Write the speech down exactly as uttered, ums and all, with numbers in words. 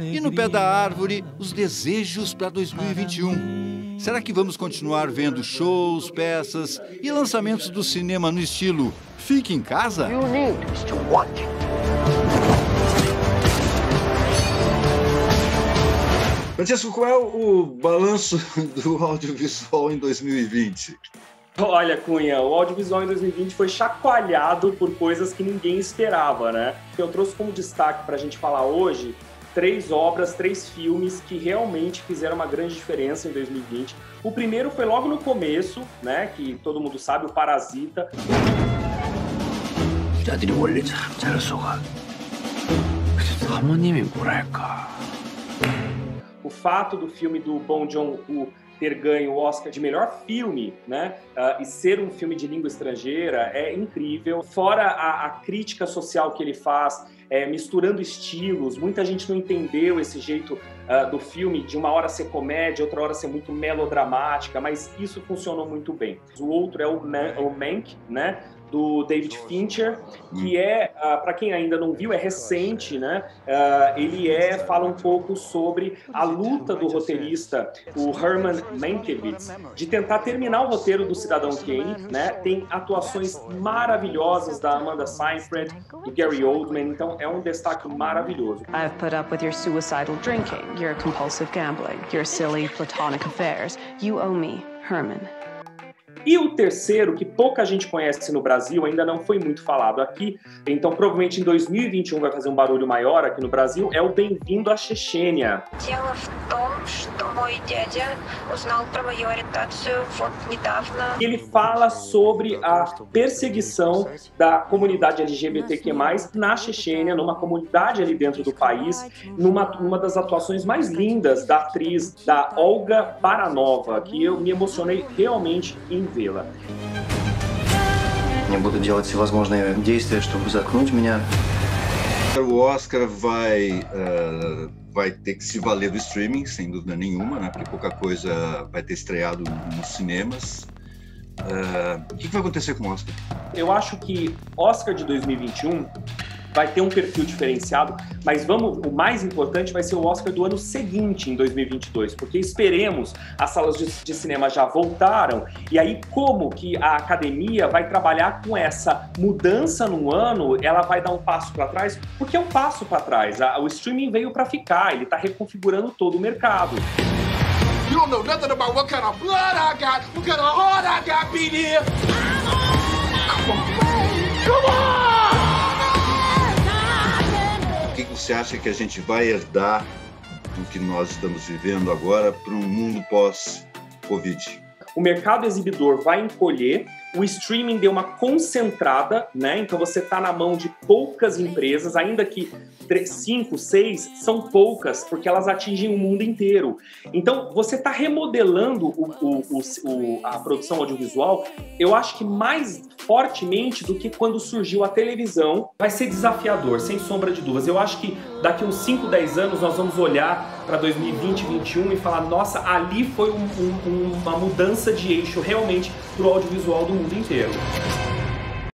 E no pé da árvore, os desejos para dois mil e vinte e um. Será que vamos continuar vendo shows, peças e lançamentos do cinema no estilo Fique em Casa? Francesco, qual é o balanço do audiovisual em dois mil e vinte? Olha, Cunha, o audiovisual em dois mil e vinte foi chacoalhado por coisas que ninguém esperava, né? Eu trouxe como destaque para a gente falar hoje três obras, três filmes que realmente fizeram uma grande diferença em dois mil e vinte. O primeiro foi logo no começo, né? Que todo mundo sabe, o Parasita. O fato do filme do Bong Joon-ho ter ganho o Oscar de melhor filme, né, uh, e ser um filme de língua estrangeira é incrível. Fora a, a crítica social que ele faz, é, misturando estilos, muita gente não entendeu esse jeito uh, do filme, de uma hora ser comédia, outra hora ser muito melodramática, mas isso funcionou muito bem. O outro é o, Man, o Mank, né, do David Fincher, que é, uh, para quem ainda não viu, é recente, né? Uh, ele é, fala um pouco sobre a luta do roteirista, o Herman Mankiewicz, de tentar terminar o roteiro do Cidadão Kane, né? Tem atuações maravilhosas da Amanda Seyfried, do Gary Oldman, então é um destaque maravilhoso. I've put up with your suicidal drinking, your compulsive gambling, your silly platonic affairs. You owe me, Herman. E o terceiro, que pouca gente conhece no Brasil, ainda não foi muito falado aqui, então provavelmente em dois mil e vinte e um vai fazer um barulho maior aqui no Brasil, é o Bem-vindo à Chechênia. Ele fala sobre a perseguição da comunidade L G B T Q mais, na Chechênia, numa comunidade ali dentro do país, numa, numa das atuações mais lindas da atriz, da Olga Baranova, que eu me emocionei realmente em vê-la. Я буду делать всевозможные действия, чтобы заткнуть меня. O Oscar vai, uh, vai ter que se valer do streaming, sem dúvida nenhuma, né? Porque pouca coisa vai ter estreado nos cinemas. Uh, o que vai acontecer com o Oscar? Eu acho que Oscar de dois mil e vinte e um vai ter um perfil diferenciado, mas vamos, o mais importante vai ser o Oscar do ano seguinte, em dois mil e vinte e dois, porque esperemos, as salas de, de cinema já voltaram, e aí como que a academia vai trabalhar com essa mudança no ano, ela vai dar um passo para trás, porque é um passo para trás, a, o streaming veio para ficar, ele está reconfigurando todo o mercado. You don't know nothing about what kind of blood I got, what kind of heart I got beat here. Come on, come on! O que você acha que a gente vai herdar do que nós estamos vivendo agora para um mundo pós-Covid? O mercado exibidor vai encolher, o streaming deu uma concentrada, né? Então você está na mão de poucas empresas, ainda que cinco, seis são poucas, porque elas atingem o mundo inteiro. Então você está remodelando o, o, o, o, a produção audiovisual, eu acho que mais fortemente do que quando surgiu a televisão. Vai ser desafiador, sem sombra de dúvidas. Eu acho que daqui uns cinco, dez anos nós vamos olhar para dois mil e vinte, vinte e um e falar, nossa, ali foi um, um, uma mudança de eixo realmente para o audiovisual do mundo inteiro.